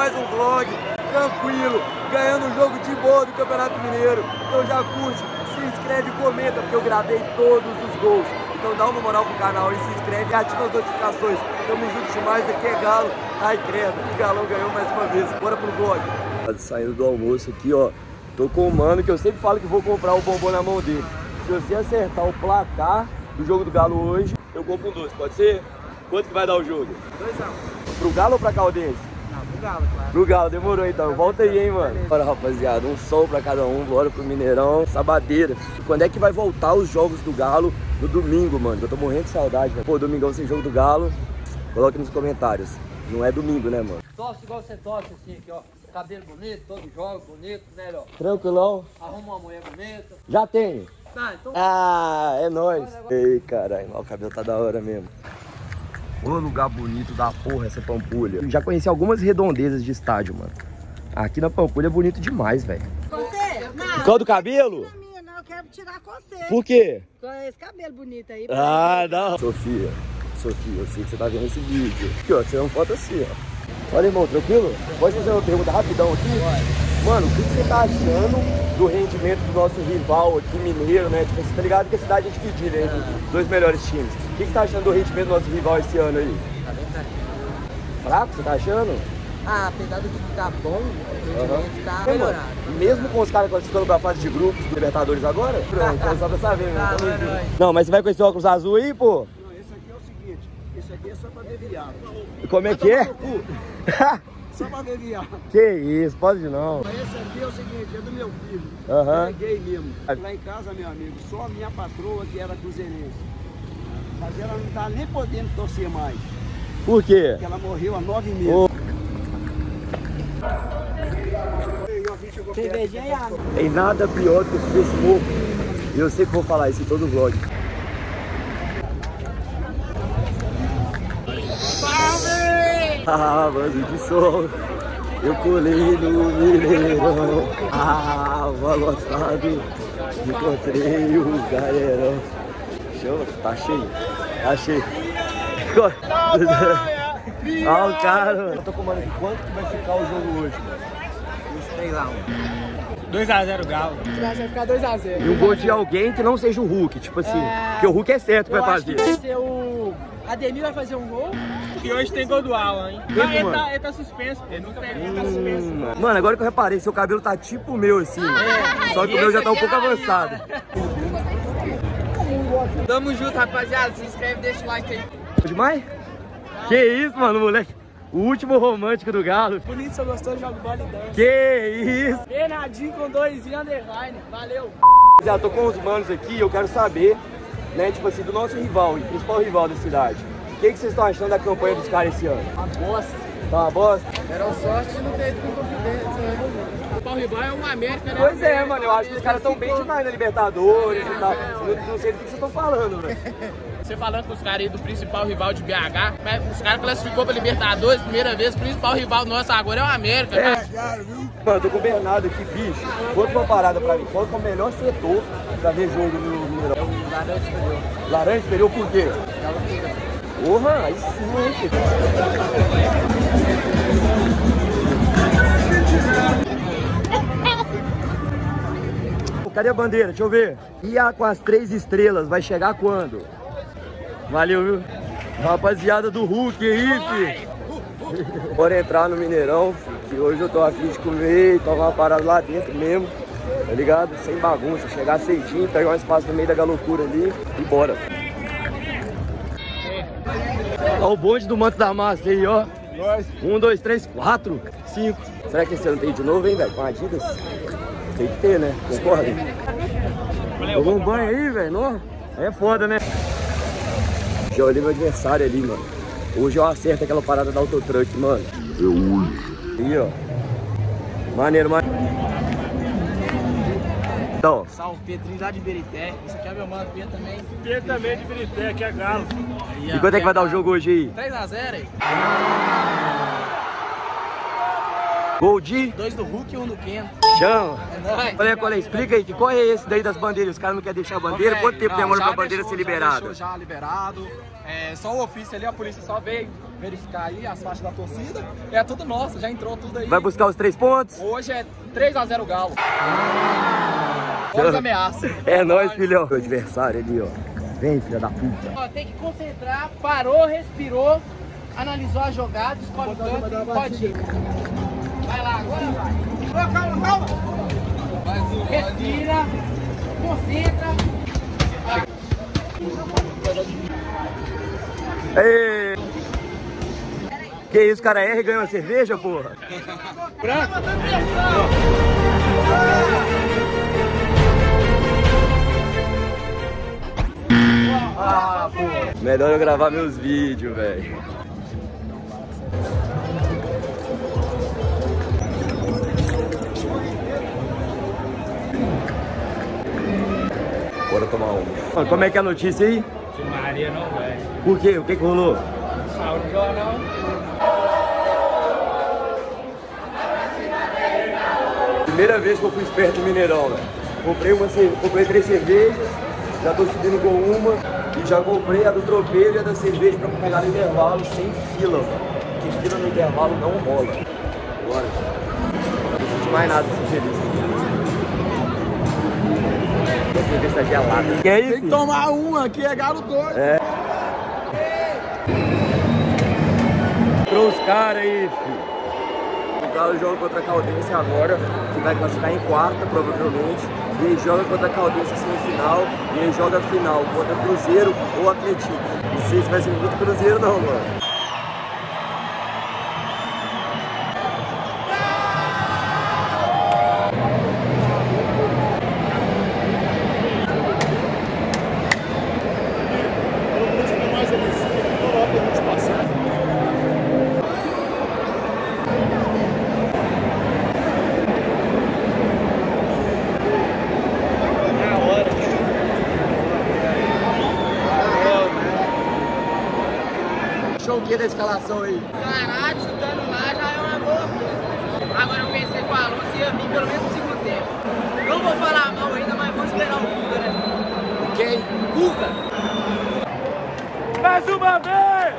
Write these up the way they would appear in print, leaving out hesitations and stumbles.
mais um vlog tranquilo, ganhando um jogo de boa do Campeonato Mineiro. Então já curte, se inscreve e comenta, porque eu gravei todos os gols. Então dá uma moral pro canal e se inscreve e ativa as notificações. Tamo junto demais, aqui é Galo. Ai, credo, o Galão ganhou mais uma vez. Bora pro vlog. Saindo do almoço aqui, ó. Tô com o mano que eu sempre falo que vou comprar o bombom na mão dele. Se você acertar o placar do jogo do Galo hoje, eu compro um doce, pode ser? Quanto que vai dar o jogo? 2-1. Pro Galo ou pra Caldense? Não, pro Galo, claro. Pro Galo, demorou então. Volta aí, hein, mano. Bora, rapaziada, um sol pra cada um. Bora pro Mineirão, sabadeira. Quando é que vai voltar os jogos do Galo no domingo, mano? Eu tô morrendo de saudade, velho. Pô, domingão sem jogo do Galo. Coloque nos comentários. Não é domingo, né, mano? Torce igual você torce, assim, aqui, ó. Cabelo bonito, todo jogo bonito, né, ó. Tranquilão? Arruma uma mulher bonita. Já tem. Tá, então... Ah, é nóis. Ei, caralho, o cabelo tá da hora mesmo. Ô lugar bonito da porra essa Pampulha. Eu já conheci algumas redondezas de estádio, mano. Aqui na Pampulha é bonito demais, velho. Você? Não. Por causa do cabelo? Não, minha, não, eu quero tirar com você. Por quê? Com esse cabelo bonito aí. Ah, não. Sofia, eu sei que você tá vendo esse vídeo. Aqui, ó, tirando foto assim, ó. Olha, irmão, tranquilo? Pode fazer uma pergunta rapidão aqui? Mano, o que você tá achando do rendimento do nosso rival aqui, mineiro, né? Tipo, você tá ligado que a cidade é dividida entre os dois melhores times. O que você tá achando do rendimento do nosso rival esse ano aí? Tá bem fraquinho. Fraco, você tá achando? Ah, apesar do time tá bom, o rendimento tá melhorado. Mesmo com os caras classificando pra fase de grupos do Libertadores agora? Pronto, só pra saber, né? Não, mas você vai com esse óculos azul aí, pô? Não, esse aqui é o seguinte, esse aqui é só pra ver viado. Como é que é? Só pra ver viado. Que isso, pode não. Esse aqui é o seguinte, é do meu filho. Aham. É gay mesmo. Lá em casa, meu amigo, só a minha patroa que era cruzeirense. Mas ela não tá nem podendo torcer mais. Por quê? Porque ela morreu há 9 meses. Ô. Cervejinha e água. Tem nada pior do que esse Facebook. E eu sei que vou falar isso em todo vlog. Ah, vaso de sol, eu colei no Mineirão. Ah, lotado, encontrei o galerão. Show, tá cheio, tá cheio. Ah, o cara. Eu tô comando aqui, quanto que vai ficar o jogo hoje, mano? 2-0 Galo. Vai ficar 2-0. E um gol de alguém que não seja o Hulk, tipo assim. Porque o Hulk é certo que vai fazer. Vai ser o Ademir vai fazer um gol. E hoje tem gol do Alan, hein? Mesmo, Ele tá suspenso, ele não tem, ele tá suspenso. Mano, agora que eu reparei, seu cabelo tá tipo o meu, assim. Só que o meu já tá um pouco avançado. Tamo junto, rapaziada. Se inscreve, deixa o like aí. Demais? Que isso, mano, moleque. O último romântico do Galo. Bonito, você gostou do jogo bola e dança. Que isso? Bernardinho com 2 e underline. Valeu. Já tô com os manos aqui e eu quero saber, né, tipo assim, do nosso rival, o principal rival da cidade. O que vocês estão achando da campanha dos caras esse ano? Uma bosta. Tá uma bosta? Era sorte de não ter ido com confidência, né? O pau rival é uma América, né? Pois é, mano, eu acho que os caras estão bem demais na Libertadores e tal. Não sei do que vocês estão falando, velho. Você falando com os caras aí do principal rival de BH, mas os caras classificou pra Libertadores, primeira vez, o principal rival nosso agora é o América. Mano, eu tô com o Bernardo aqui, bicho. Conta uma parada pra mim. Qual que é o melhor setor pra ver jogo no Mineirão? É o Laranja Superior. Laranja Superior por quê? É a loucura. Porra, aí sim, hein, filho. Cadê a bandeira? Deixa eu ver. E a com as 3 estrelas vai chegar quando? Valeu, viu? Rapaziada do Hulk aí, filho. Bora entrar no Mineirão, filho, que hoje eu tô a fim de comer e tomar uma parada lá dentro mesmo, tá ligado? Sem bagunça, chegar cedinho, pegar um espaço no meio da galocura ali e bora. Olha o bonde do Manto da Massa aí, ó. 1, 2, 3, 4, 5. Será que esse ano tem de novo, hein, velho? Com Adidas? Tem que ter, né? Concorda? Tomou um banho aí, velho? É foda, né? Já olhei meu adversário ali, mano. Hoje eu acerto aquela parada da Autotruck, mano. Eu hoje. Aí, ó. Maneiro, maneiro. Então. Salve, Pedrinho lá de Birité. Esse aqui é meu mano, Pedro também. Pedro também de Birité, aqui é Galo. E quanto é que vai dar o jogo hoje aí? 3-0 aí. Gol de? 2 do Hulk e 1 do Keno. Chama. É nóis. Olha, explica aí, que qual é esse daí das bandeiras? Os caras não querem deixar a bandeira? Quanto tempo demora pra bandeira ser liberada? Já liberado. Só o ofício ali, a polícia só veio verificar aí as faixas da torcida. É tudo nosso, já entrou tudo aí. Vai buscar os 3 pontos? Hoje é 3-0 Galo. Fora as ameaças. É nóis, filhão. O adversário ali, ó. Vem, filha da puta. Ó, tem que concentrar, parou, respirou, analisou a jogada, escolhe o canto, pode ir. Vai lá, agora vai. Calma. Respira, concentra. Ei. Que isso, cara? R ganhou uma cerveja, porra? Ah, pô. Melhor eu gravar meus vídeos, velho. Bora tomar uma. Como é que é a notícia aí? Maria não vai. Por quê? O que rolou? Saúde do jornal. Primeira vez que eu fui esperto no Mineirão, velho. Comprei 3 cervejas, já tô subindo com uma e já comprei a do tropeiro e a da cerveja pra pegar no intervalo sem fila, velho. Porque fila no intervalo não rola. Bora, não preciso mais nada, sou feliz. A cerveja tá gelada. Que é isso? Tem que tomar uma, aqui é Galo doido. É. Entrou os caras aí, filho. O Galo joga contra a Caldense agora, que vai classificar em quarta, provavelmente. E ele joga contra a Caldense semifinal. E ele joga a final contra Cruzeiro ou Atlético. Não sei se vai ser muito Cruzeiro não, mano. O que da escalação aí? Caralho, chutando lá já é uma boa coisa. Agora eu pensei que o Alonso ia vir pelo menos no segundo tempo. Não vou falar mal ainda, mas vou esperar o Guga, né? Quem? Guga! Mais uma vez!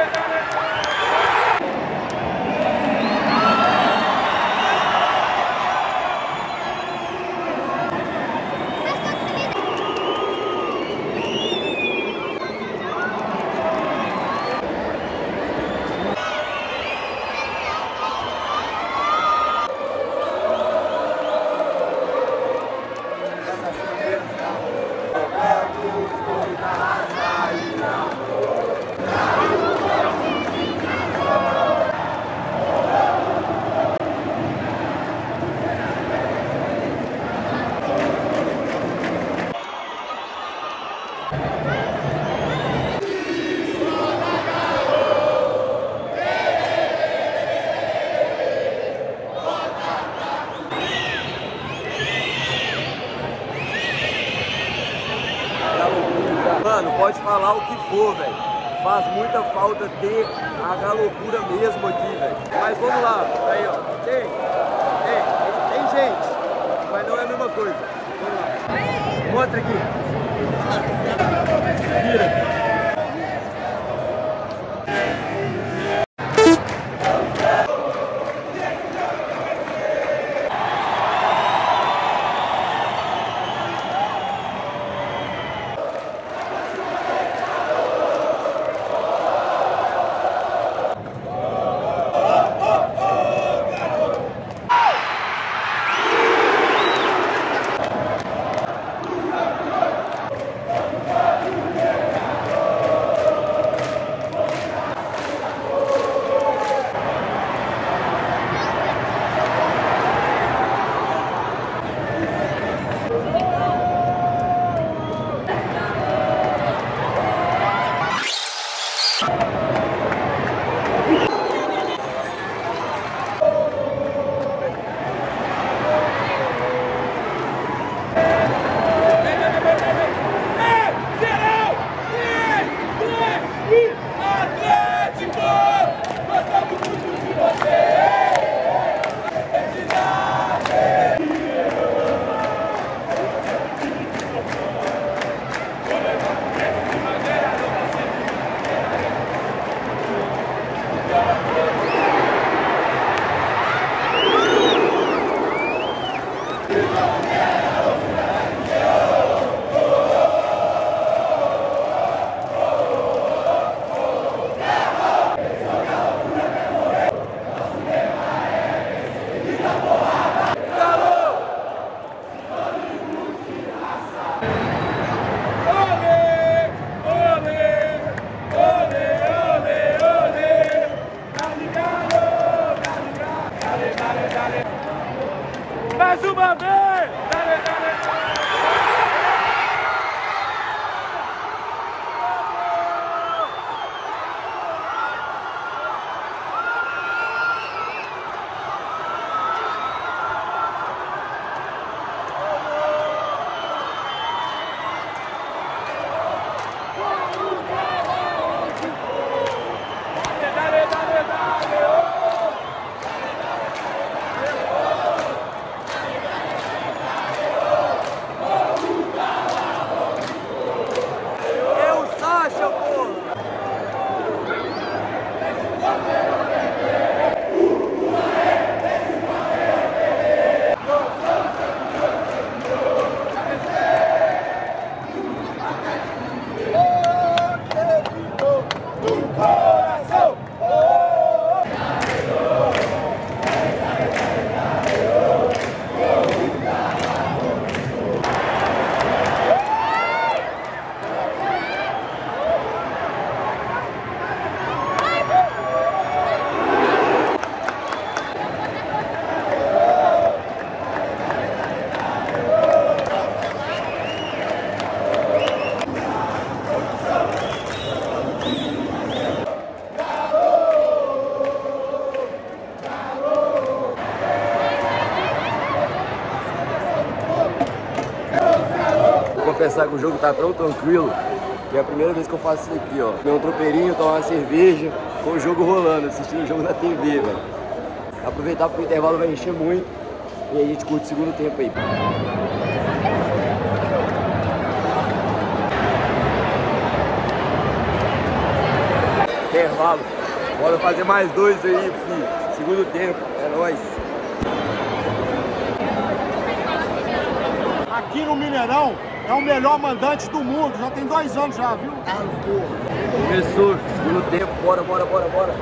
Mano, pode falar o que for, velho. Faz muita falta ter a galocura mesmo aqui, velho. Mas vamos lá, aí ó. Tem gente, mas não é a mesma coisa. Vamos lá. Mostra aqui. Vira. Mais uma vez! Dale, dale! Confessar que o jogo tá tão tranquilo que é a primeira vez que eu faço isso aqui, ó. Comer um tropeirinho, tomar uma cerveja com o jogo rolando, assistindo o jogo na TV, velho. Aproveitar porque o intervalo vai encher muito e aí a gente curte o segundo tempo aí. Intervalo. Bora fazer mais dois aí, filho. Segundo tempo, é nóis. Aqui no Mineirão é o melhor mandante do mundo, já tem 2 anos já, viu? Começou, segundo tempo, bora, bora, bora, bora.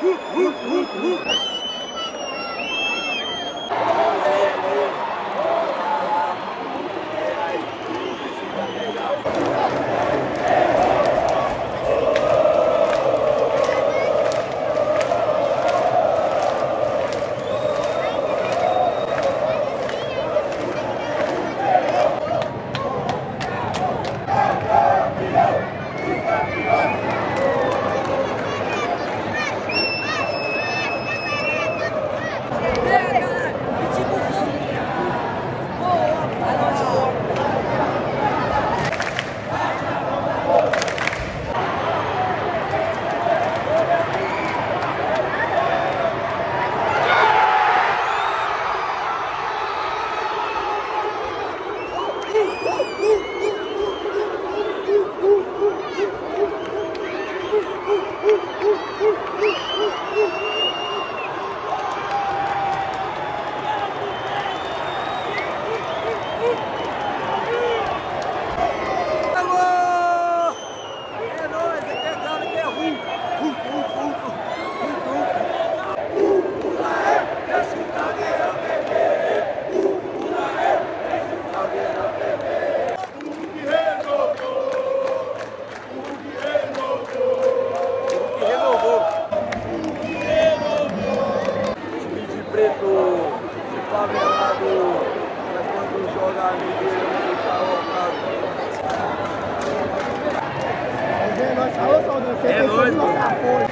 É nóis, mano.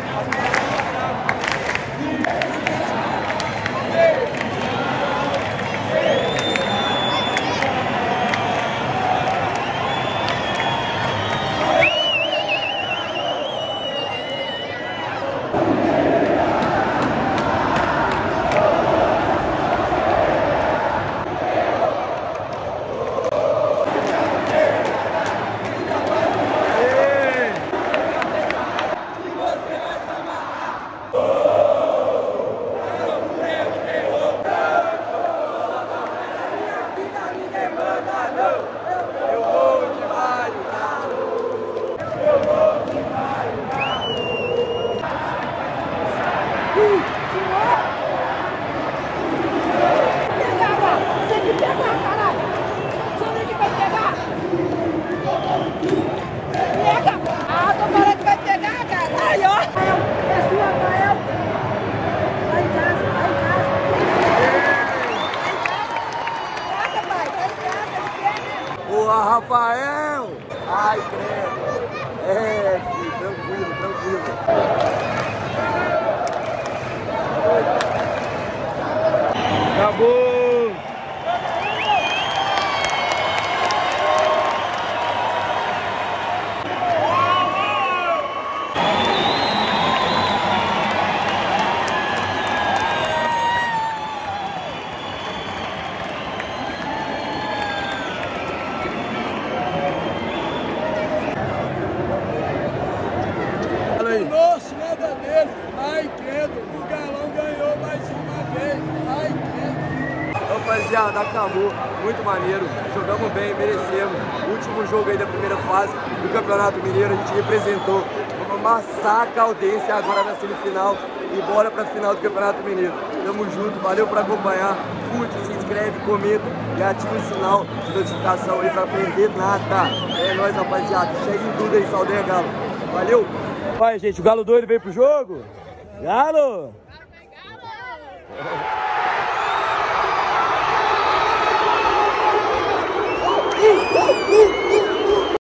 Boa, Rafael! Ai, credo! É, filho, tranquilo, tranquilo. Acabou! Nosso, nada dele. Ai, credo, o Galão ganhou mais uma vez. Ai, credo. Rapaziada, acabou. Muito maneiro. Jogamos bem, merecemos. Último jogo aí da primeira fase do Campeonato Mineiro. A gente representou. Vamos amassar a Caldense agora na semifinal e bora pra final do Campeonato Mineiro. Tamo junto, valeu por acompanhar. Curte, se inscreve, comenta e ativa o sinal de notificação aí pra perder nada. É nóis, rapaziada. Segue em tudo aí, Saldanha Galo. Valeu! Vai, gente, o Galo doido veio pro jogo? Galo! Galo!